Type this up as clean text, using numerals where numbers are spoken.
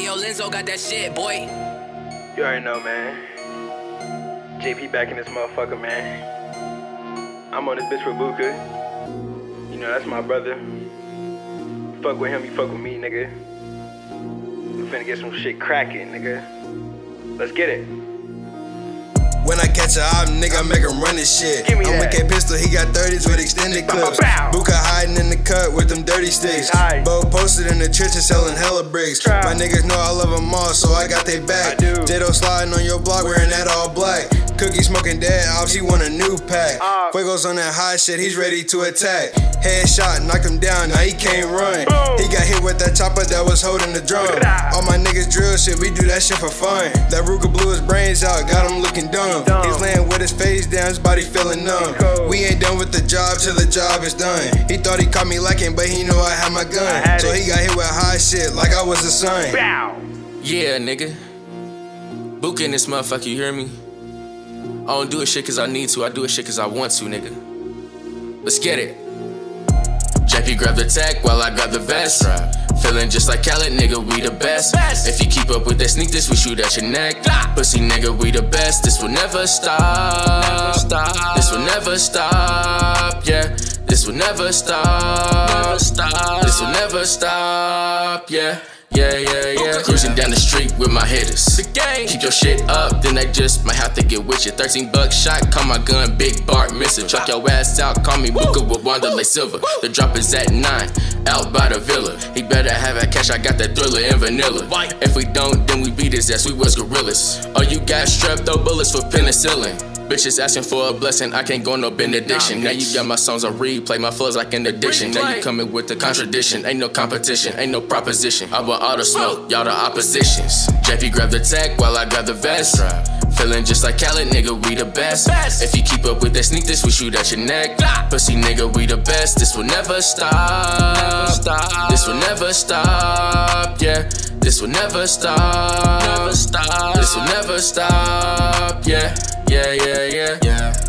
yo, Lenzo got that shit, boy. You already know, man. JP back in this motherfucker, man. I'm on this bitch with Buka. You know, that's my brother. You fuck with him, you fuck with me, nigga. We finna get some shit cracking, nigga. Let's get it. When I catch a op, nigga, I make him run this shit. I'm with K Pistol, he got 30s with extended clips. Buka hiding in the cut with them dirty sticks. Bo posted in the trenches selling hella bricks. My niggas know I love them all, so I got they back. J-Do sliding on your block wearing that all black. Cookie smoking dead ops, he want a new pack. Fuego's on that high shit, he's ready to attack. Headshot, knocked him down, now he can't run. He got hit with that chopper that was holding the drum. All my niggas drill shit, we do that shit for fun. That Ruger blew his brains out, got him looking dumb. He's laying with his face down, his body feeling numb. We ain't done with the job till the job is done. He thought he caught me lacking, but he knew I had my gun. So he got hit with high shit like I was the son. Yeah, nigga. Buka in this motherfucker, you hear me? I don't do it shit cause I need to, I do it shit cause I want to, nigga. Let's get it. JP grab the tech while I grab the vest. Feeling just like Khaled, nigga, we the best. If you keep up with that sneak this, we shoot at your neck. Pussy nigga, we the best. This will never stop. This will never stop. Yeah, this will never stop. This will never stop. Yeah. Cruising down the street with my hitters. Keep your shit up, then they just might have to get with you. 13 buck shot, call my gun Big Bart missing. Chuck your ass out, call me Buka with Wanderlei Silva. The drop is at 9, out by the villa. He better have that cash, I got that Thriller and vanilla. If we don't, then we beat his ass, we was gorillas. Oh, you got strep, though bullets for penicillin. Bitches asking for a blessing, I can't go no benediction. Now you got my songs on replay, my flows like an addiction. Now you coming with the contradiction, ain't no competition, ain't no proposition. I want all the smoke, y'all the oppositions. JP grab the tech while I grab the vest. Feeling just like Khaled, nigga, we the best. If you keep up with that sneak this, we shoot at your neck. Pussy nigga, we the best. This will never stop. This will never stop. Yeah, this will never stop. This will never stop. Yeah.